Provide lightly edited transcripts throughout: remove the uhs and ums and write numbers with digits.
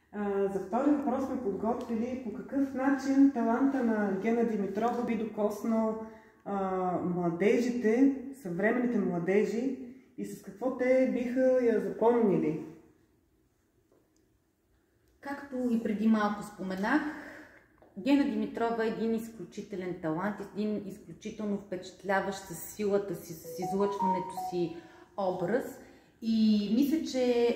За втори въпрос сме подготвили по какъв начин таланта на Гена Димитрова би докоснал младежите, съвременните младежи и с какво те биха я запомнили. Както и преди малко споменах, Гена Димитрова е един изключителен талант, един изключително впечатляващ със силата си, с излъчването си образ. И мисля, че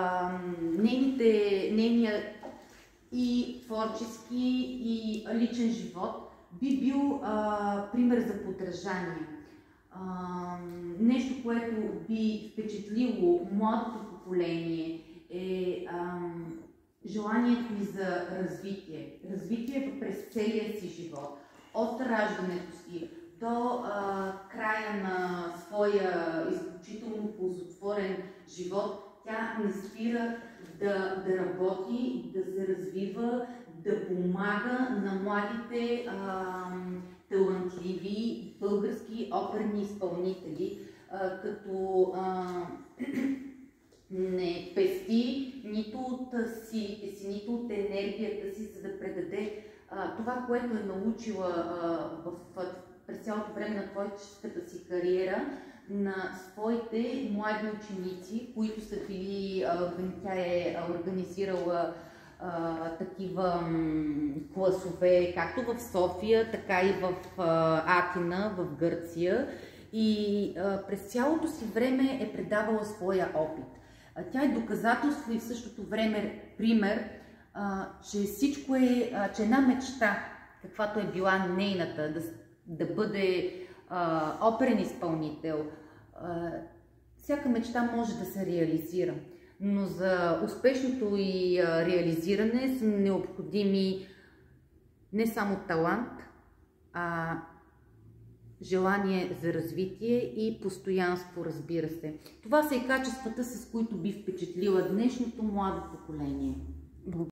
нейният и творчески, и личен живот би бил пример за подражание. Нещо, което би впечатлило младото поколение е желанието ни за развитие. Развитие през целия си живот. От раждането си до края на своя изключително ползотворен живот, тя не спира да работи, да се развива, да помага на младите талантливи български оперни изпълнители, като не пести нито от силите си, нито от енергията си, за да предаде това, което е научила през цялото време на творческата си кариера на своите млади ученици, които са били, тя е организирала такива класове, както в София, така и в Атина, в Гърция. И през цялото си време е предавала своя опит. Тя е доказателство и в същото време пример, че всичко е, че една мечта, каквато е била нейната, да бъде оперен изпълнител, всяка мечта може да се реализира. Но за успешното и реализиране са необходими не само талант, а желание за развитие и постоянство, разбира се. Това са и качествата, с които би впечатлила днешното младо поколение.